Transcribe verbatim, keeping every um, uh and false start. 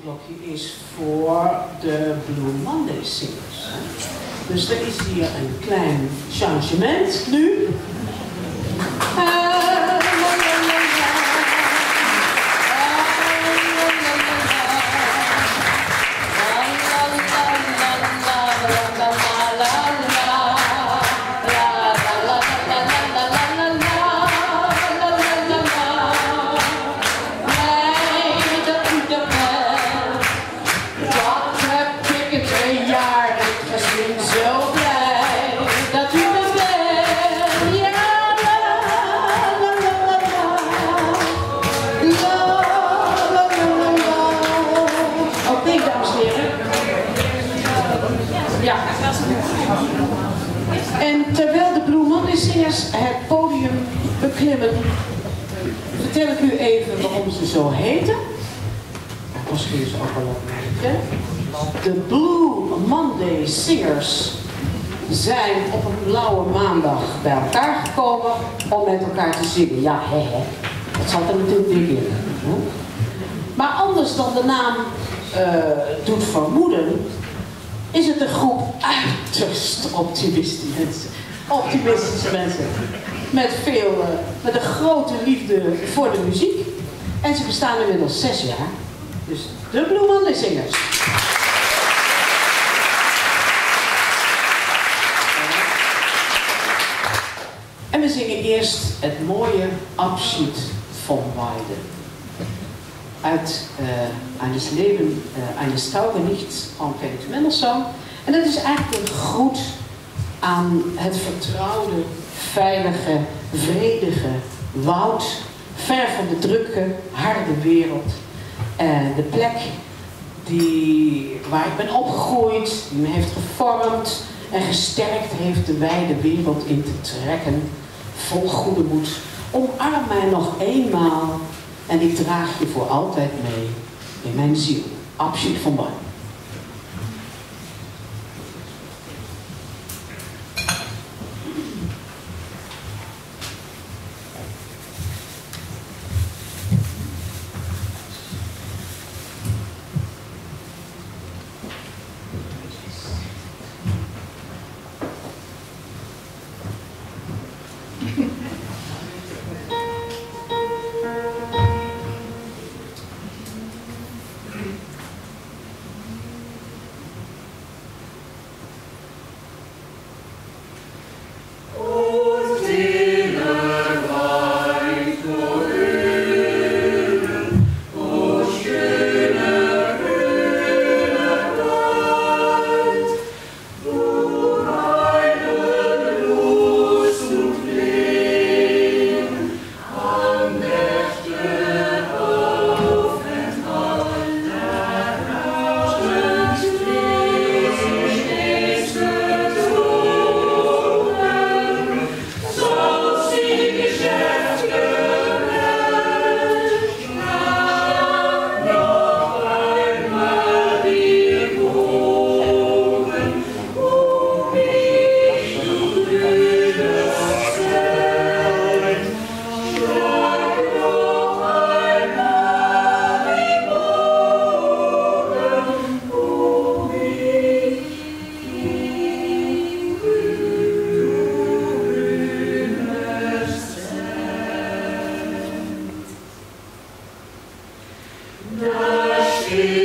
blokje is voor de Blue Monday Singers. Dus er is hier een klein changement nu. Uh, En terwijl de Blue Monday Singers het podium beklimmen, vertel ik u even waarom ze zo heten. Misschien is het ook wel wat meer. De Blue Monday Singers zijn op een blauwe maandag bij elkaar gekomen om met elkaar te zingen. Ja, hè, hè. Dat zat er natuurlijk dik in. Maar anders dan de naam uh, doet vermoeden, is het een groep uiterst optimistische mensen. Optimistische mensen. Met, veel, uh, met een grote liefde voor de muziek. En ze bestaan inmiddels zes jaar. Dus de Blue Monday Singers. En we zingen eerst het mooie Abschied von Weide. Uit uh, eines Leben, uh, eines Taugenichts van Felix Mendelssohn. En dat is eigenlijk een groet aan het vertrouwde, veilige, vredige woud, ver van de drukke, harde wereld. En uh, de plek die, waar ik ben opgegroeid, die me heeft gevormd en gesterkt heeft de wijde wereld in te trekken, vol goede moed. Omarm mij nog eenmaal en ik draag je voor altijd mee in mijn ziel. Abschied von Weide. Da steht